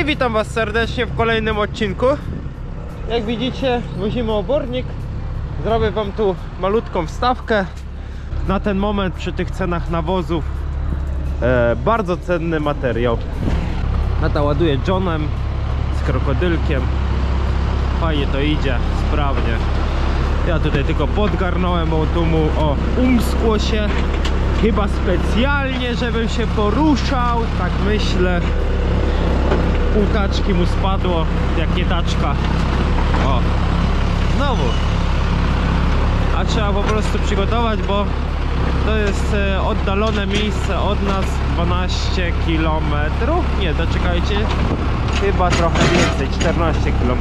witam was serdecznie w kolejnym odcinku. Jak widzicie, wozimy obornik. Zrobię wam tu malutką wstawkę. Na ten moment przy tych cenach nawozów bardzo cenny materiał. Nata ładuje Johnem z krokodylkiem. Fajnie to idzie, sprawnie. Ja tutaj tylko podgarnąłem, bo tu mu umskło się. Chyba specjalnie, żebym się poruszał, tak myślę. Pół taczki mu spadło, jak nie taczka. O, znowu. A trzeba po prostu przygotować, bo to jest oddalone miejsce od nas 12 km. Nie, doczekajcie. Chyba trochę więcej, 14 km.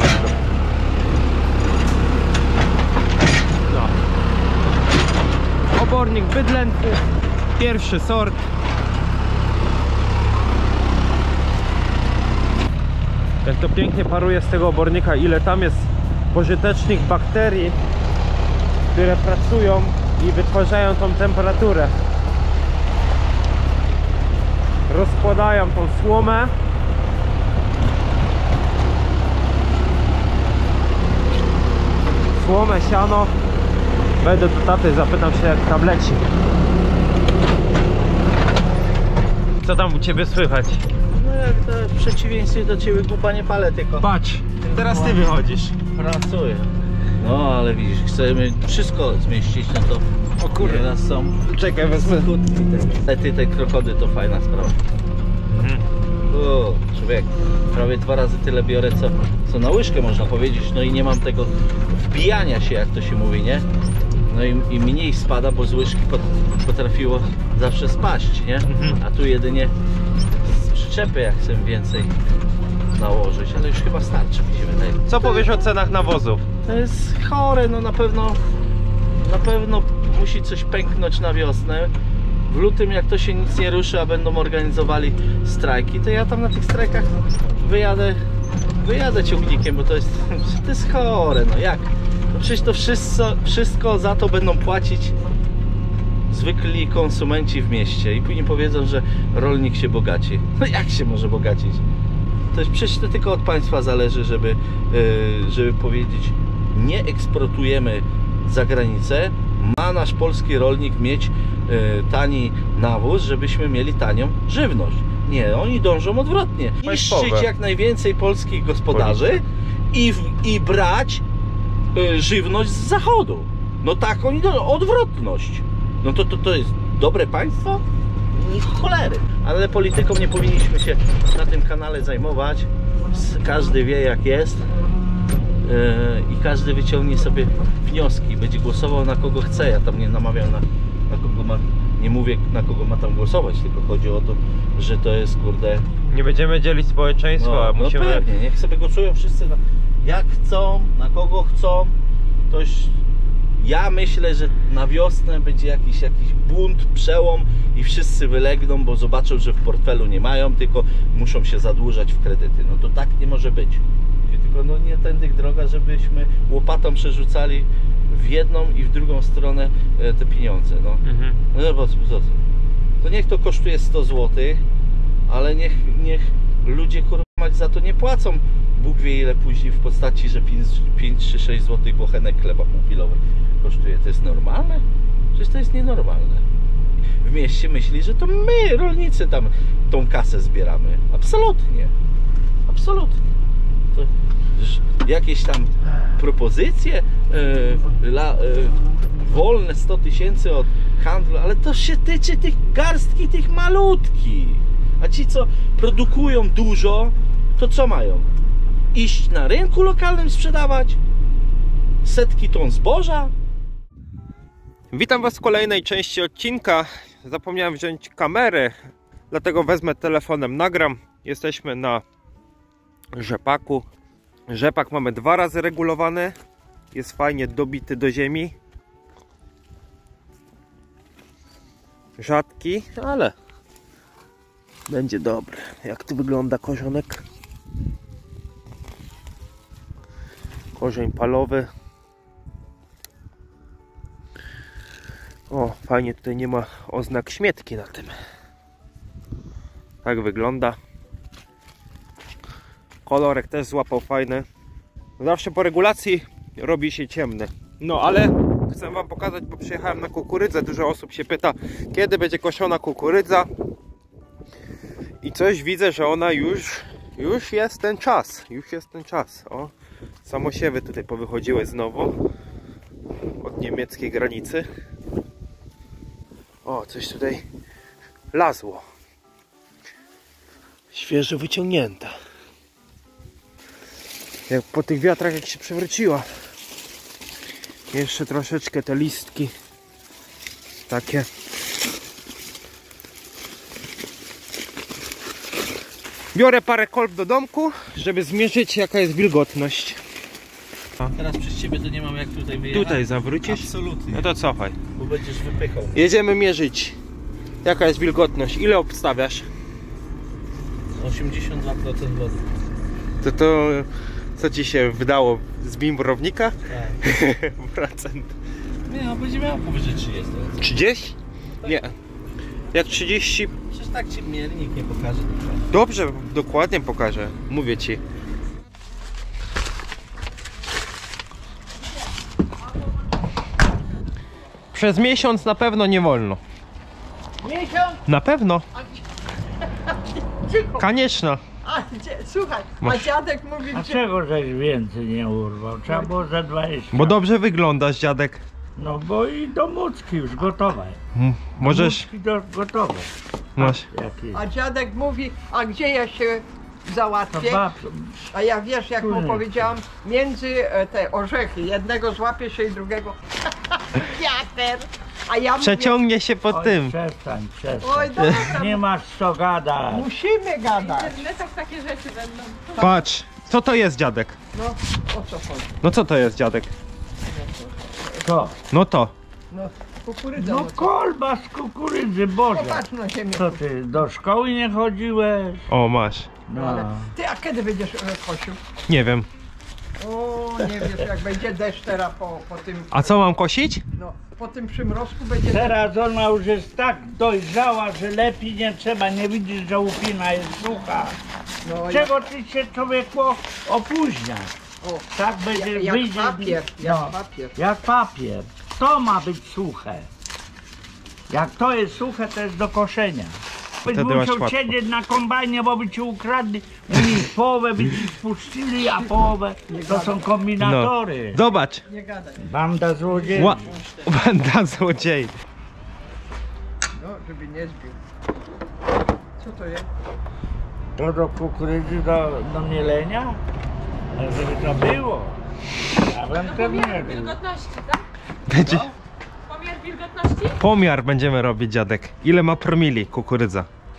No. Obornik bydlęty, pierwszy sort. Jak to pięknie paruje z tego obornika, ile tam jest pożytecznych bakterii, które pracują i wytwarzają tą temperaturę. Rozkładają tą słomę. Słomę, siano. Wejdę do taty, zapytam się, jak tam leci. Co tam u ciebie słychać? No jak to w przeciwieństwie do ciebie głupa nie palę, tylko Patrz, teraz ty wychodzisz. pracuję. No ale widzisz, chcemy wszystko zmieścić, no to O kurde. teraz są Czekaj, wezmę. te krokody, to fajna sprawa. O, człowiek, prawie 2 razy tyle biorę co na łyżkę, można powiedzieć. No i nie mam tego wbijania się, jak to się mówi, nie? No i mniej spada, bo z łyżki potrafiło zawsze spaść, nie? A tu jedynie z przyczepy, jak chcę więcej nałożyć, ale już chyba starczy, mi się wydaje. Co powiesz o cenach nawozów? To jest chore, no na pewno musi coś pęknąć na wiosnę. W lutym, jak to się nic nie ruszy, a będą organizowali strajki, to ja tam na tych strajkach wyjadę ciągnikiem, bo to jest chore, no jak? No przecież to wszystko za to będą płacić zwykli konsumenci w mieście i później powiedzą, że rolnik się bogaci. No jak się może bogacić? To jest przecież to tylko od państwa zależy, żeby powiedzieć, nie eksportujemy za granicę, ma nasz polski rolnik mieć tani nawóz, żebyśmy mieli tanią żywność. Nie, oni dążą odwrotnie. Niszczyć jak najwięcej polskich gospodarzy i brać żywność z zachodu. No tak, oni odwrotność. No to jest dobre państwo? Ni cholery. Ale polityką nie powinniśmy się na tym kanale zajmować. Każdy wie, jak jest. I każdy wyciągnie sobie wnioski, będzie głosował na kogo chce. Ja tam nie namawiam na kogo ma, nie mówię na kogo ma tam głosować, tylko chodzi o to, że to jest, kurde, Nie będziemy dzielić społeczeństwa, no musimy... pewnie, niech sobie głosują wszyscy jak chcą, na kogo chcą. To już, ja myślę, że na wiosnę będzie jakiś bunt, przełom i wszyscy wylegną, bo zobaczą, że w portfelu nie mają, tylko muszą się zadłużać w kredyty. No to tak nie może być. Tylko no nie tędy droga, żebyśmy łopatą przerzucali w jedną i w drugą stronę te pieniądze. No, no bo to niech to kosztuje 100 zł, ale niech ludzie kurwa za to nie płacą. Bóg wie ile później w postaci, że 5 czy 6 zł bochenek chleba półkilowy kosztuje. To jest normalne? Przecież to jest nienormalne. W mieście myśli, że to my, rolnicy, tam tą kasę zbieramy. Absolutnie. Absolutnie. To jakieś tam propozycje wolne 100 000 od handlu, ale to się tyczy tych garstki, tych malutkich. A ci, co produkują dużo, to co mają? Iść na rynku lokalnym sprzedawać? Setki ton zboża? Witam was w kolejnej części odcinka. Zapomniałem wziąć kamerę, dlatego wezmę telefonem, nagram. Jesteśmy na rzepaku. Rzepak mamy 2 razy regulowany. Jest fajnie dobity do ziemi. Rzadki, ale będzie dobry. Jak tu wygląda korzonek? Korzeń palowy. O, fajnie, tutaj nie ma oznak śmietki na tym. Tak wygląda. Kolorek też złapał fajny. Zawsze po regulacji robi się ciemny. No ale chcę wam pokazać, bo przyjechałem na kukurydzę. Dużo osób się pyta, kiedy będzie koszona kukurydza. I coś widzę, że ona już jest ten czas. Już jest ten czas. O, samosiewy tutaj powychodziły znowu od niemieckiej granicy. O, coś tutaj lazło. Świeżo wyciągnięta. Jak po tych wiatrach, jak się przewróciła. Jeszcze troszeczkę te listki takie. Biorę parę kolb do domku, żeby zmierzyć, jaka jest wilgotność. Teraz przez ciebie to nie mam jak tutaj wyjechać. Tutaj zawrócisz? Absolutnie. No to cofaj. Bo będziesz wypychał. Jedziemy mierzyć, jaka jest wilgotność. Ile obstawiasz? 82% wody. To co ci się wydało z bimbrownika? Tak. Procent. Nie, no będzie miał powyżej 30. 30? Nie. Jak 30? Przecież tak ci miernik nie pokaże. Dobrze, dokładnie pokażę. Mówię ci. Przez miesiąc na pewno nie wolno. Miesiąc? Na pewno. Cicho. Koniecznie. Słuchaj, a Masz. dziadek mówi, A że... czego żeś więcej nie urwał? Trzeba było za 20. Bo dobrze wyglądasz, dziadek. No bo i do mucki już gotowe. Możesz. Mucki gotowe. Masz. Jakie? A dziadek mówi, a gdzie ja się To załatwię? babciu, A ja wiesz, jak mu Której? powiedziałam, między te orzechy, jednego złapie się i drugiego. Wiater! A ja mówię, Przeciągnie się po oj, tym. przestań. oj dobra, Nie masz co gadać. musimy gadać. internetach takie rzeczy będą. Patrz, co to jest, dziadek? No, o co chodzi? No co to jest, dziadek? Co? No to. No, kukurydza. No No, co? kolba z kukurydzy, Boże. Popatrz na ziemię. Co ty, do szkoły nie chodziłeś? O, masz. No. Ale ty, a kiedy będziesz kosił? Nie wiem. O, nie wiesz, jak będzie deszcz teraz po tym, A co mam kosić? no, po tym przymrozku będzie deszcz. Teraz ona już jest tak dojrzała, że lepiej nie trzeba. Nie widzisz, że łupina jest sucha. No, Czego ty się, człowieku, opóźniasz? O, Tak będzie jak wyjdzie. papier, jak No, papier. jak papier. To ma być suche. Jak to jest suche, to jest do koszenia. Byś Wtedy masz musiał łatwo. siedzieć na kombajnie, bo by ci ukradli. Połowę by ci spuścili, a połowę to są kombinatory. Zobacz. Nie gadaj. Banda złodziei. Banda złodziei. No, żeby nie zbił. Co to jest? To do kukurydzy, do mielenia? Ale żeby to było. Ja bym to Pomiar mierzył. wilgotności, tak? Będzie. Pomiar wilgotności? Pomiar będziemy robić, dziadek. Ile ma promili kukurydza?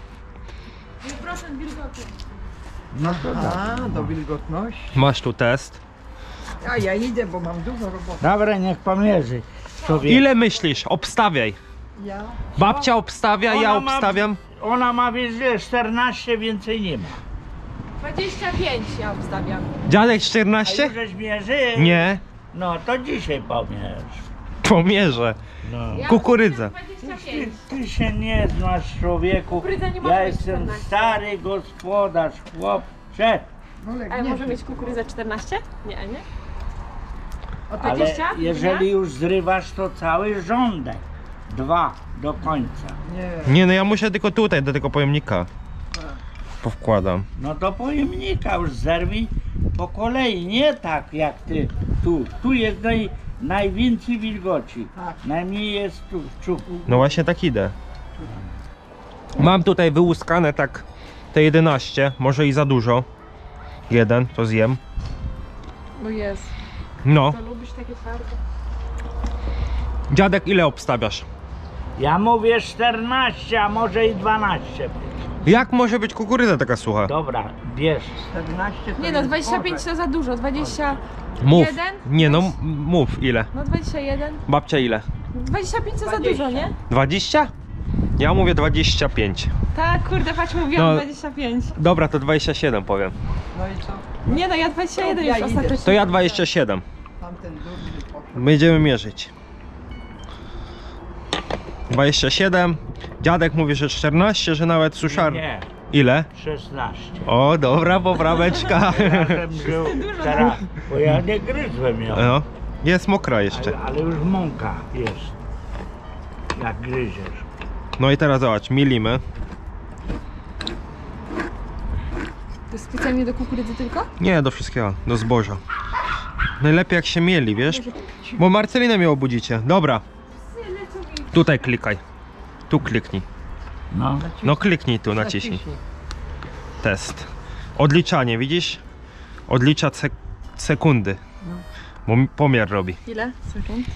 1% wilgoci. No to tak. A, do wilgotności. Masz tu test. A ja idę, bo mam dużo roboty. Dobra, niech pomierzy. Człowiek. Ile myślisz? Obstawiaj. Ja? Babcia obstawia, ja Ona ma- obstawiam. Ona ma wiesz, 14, więcej nie ma. 25 ja obstawiam. Dziadek A 14? już żeś mierzy? Nie. No to dzisiaj pomierz. Pomierzę. No. Ja Kukurydza. obstawiam Ty, 25. ty się nie znasz, człowieku. Kukurydza nie może Ja być jestem 14. stary gospodarz, chłopcze. No, ale A nie może wiem. mieć kukurydzę 14? Nie, nie? A to Ale 20? jeżeli już zrywasz, to cały rządek. 2 do końca. nie. Nie, no ja muszę tylko tutaj, do tego pojemnika. Powkładam. No do pojemnika już zerwij po kolei, nie tak jak ty tu. Tu jest najwięcej wilgoci. Tak. Najmniej jest tu. No właśnie tak idę. Mam tutaj wyłuskane tak te 11, może i za dużo. Jeden, to zjem. No jest. No. To lubisz takie twarde? Dziadek, ile obstawiasz? Ja mówię 14, a może i 12 być. Jak może być kukurydza taka sucha? Dobra, bierz. 14 to Nie no, jest 25 orzech. to za dużo. 21? Mów. Nie no, mów ile. No 21. Babcia ile? 25 to za 20. dużo, nie? 20? Ja mówię 25. Tak, kurde, patrz, mówiłam No. 25. Dobra, to 27 powiem. No i co? Nie no, ja 21 Ja już idę. ostatecznie. To ja 27. Tamten durny poszedł. Będziemy mierzyć. 27. Dziadek mówi, że 14, że nawet suszar. Nie, Ile? 16. O, dobra popraweczka. Razem żył teraz, bo ja nie gryzłem ją. No, jest mokra jeszcze. Ale już mąka jest. Jak gryziesz. No i teraz zobacz, milimy. To jest specjalnie do kukurydzy tylko? Nie, do wszystkiego, do zboża. Najlepiej jak się mieli, wiesz? Bo Marcelinę mnie obudzicie. Dobra. Tutaj klikaj. Tu kliknij. No. No kliknij tu, naciśnij. Test. Odliczanie, widzisz? Odlicza sekundy. Bo pomiar robi. Ile sekund?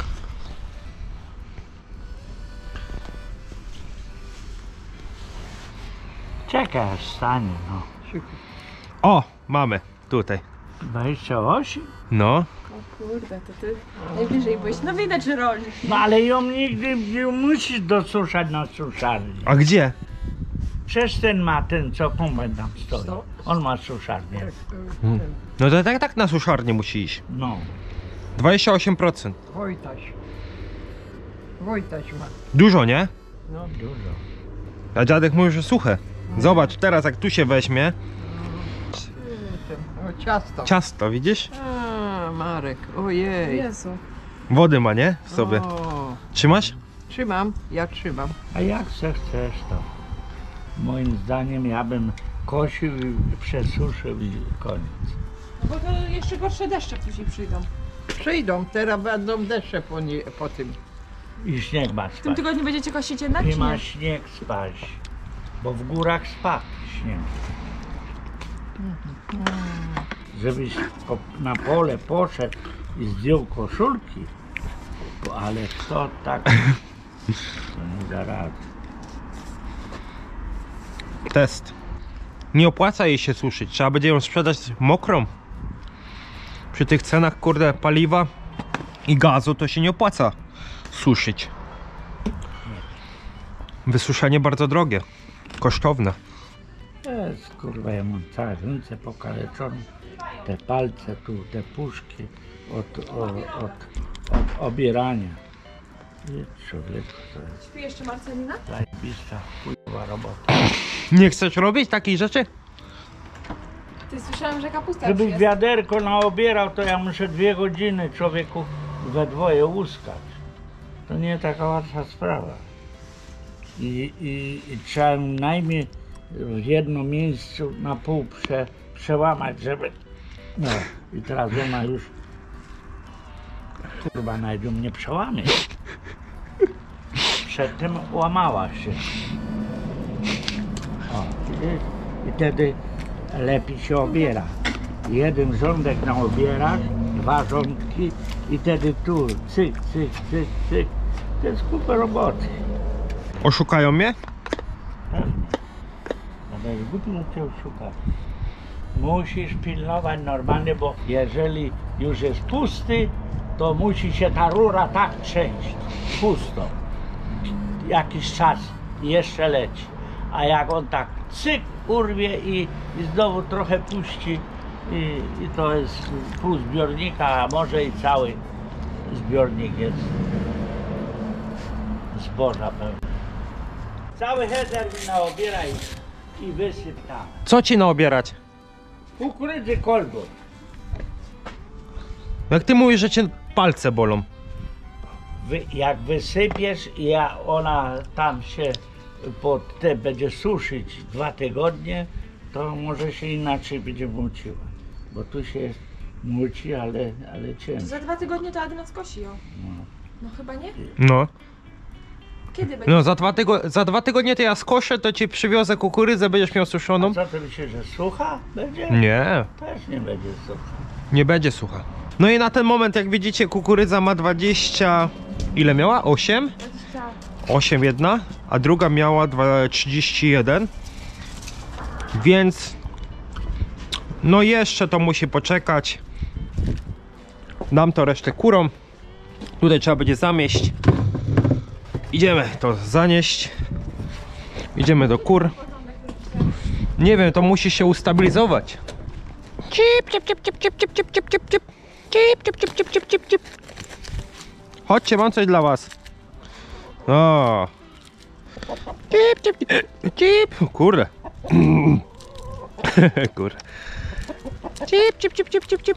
Czekaj aż stanie, no. O, mamy. Tutaj. 28? No. O kurde, to ty najbliżej byłeś. No widać, że rolnik. No ale ją nigdy nie musisz dosuszać na suszarni. A gdzie? Przecież ten ma ten, co kombajn tam stoi. On ma suszarnię. No to tak na suszarnię musi iść. No. 28%. Wojtaś ma. Dużo, nie? No. Dużo. A dziadek mówi, że suche. Zobacz, teraz jak tu się weźmie. O, ciasto. Ciasto, widzisz? A, Marek, ojej. Jezu. Wody ma, nie? W sobie. O, Trzymasz? trzymam, ja trzymam. A jak se chcesz to? Moim zdaniem ja bym kosił i przesuszył i koniec. Bo to jeszcze gorsze deszcze później przyjdą. Przyjdą, teraz będą deszcze po tym. I śnieg ma W tym spać. tygodniu będziecie kosić jednak, I czy ma nie? śnieg spać. Bo w górach spadł śnieg. Żebyś na pole poszedł i zdjął koszulki, ale kto tak, to nie da rady. Test. Nie opłaca jej się suszyć. Trzeba będzie ją sprzedać mokrą. Przy tych cenach, kurde, paliwa i gazu to się nie opłaca suszyć. Wysuszenie bardzo drogie. Kosztowne. Jest, kurwa, ja mam całe ręce pokaleczone, te palce tu, te puszki od obierania. I człowieku, to jest Śpi jeszcze Marcelina? zajebista, chujowa robota. Nie chcesz robić takich rzeczy? Ty słyszałem, że kapusta już Żebyś jest. wiaderko naobierał, to ja muszę 2 godziny człowieku we dwoje łuskać. To nie taka łatwa sprawa. I trzeba najmniej w jednym miejscu na pół przełamać, żeby... No i teraz ona już... Kurwa, nawet ją nie przełamie. Przedtem łamała się. O, i wtedy lepiej się obiera. Jeden rządek na obierach, 2 rządki i wtedy tu cyk, cyk, cyk, cyk. To jest kupę roboty. Oszukają mnie? Pewnie. Ale głupio cię szukać. Musisz pilnować normalnie, bo jeżeli już jest pusty, to musi się ta rura tak trzęść. Pusto. Jakiś czas i jeszcze leci. A jak on tak cyk urwie i znowu trochę puści i to jest pół zbiornika, a może i cały zbiornik jest zboża pełny. Cały heder mi naobieraj i wysyp tam. Co ci naobierać? Kukurydzy kolbą. Jak ty mówisz, że cię palce bolą. Jak wysypiesz i ona tam się będzie suszyć 2 tygodnie, to może się inaczej będzie muciła. Bo tu się muci, ale ciężko. Za 2 tygodnie to Adrian skosi ją. No chyba nie? No. Kiedy będzie? No za 2 tygodnie to ja skoszę, to ci przywiozę kukurydzę, będziesz miał suszoną. A co ty myślisz, że sucha będzie? Nie, Też nie będzie sucha. nie będzie sucha. No i na ten moment, jak widzicie, kukurydza ma 20... Ile miała? 8? 20. 8 jedna, a druga miała 31. Więc... No jeszcze to musi poczekać. Dam to resztę kurom. Tutaj trzeba będzie zamieść. Idziemy to zanieść. Idziemy do kur. Nie wiem, to musi się ustabilizować. Cip, cip, cip, cip, cip, cip, cip, cip, cip, cip. Cip, cip, cip, cip, cip, cip, cip. Chodźcie, mam coś dla was. O. Cip, cip, cip. Kurde. Kur. Cip, cip, cip, cip, cip, cip.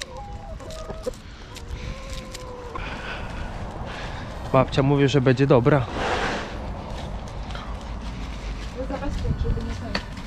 Babcia mówi, że będzie dobra. Zabezpiecz, żeby nie znajdę.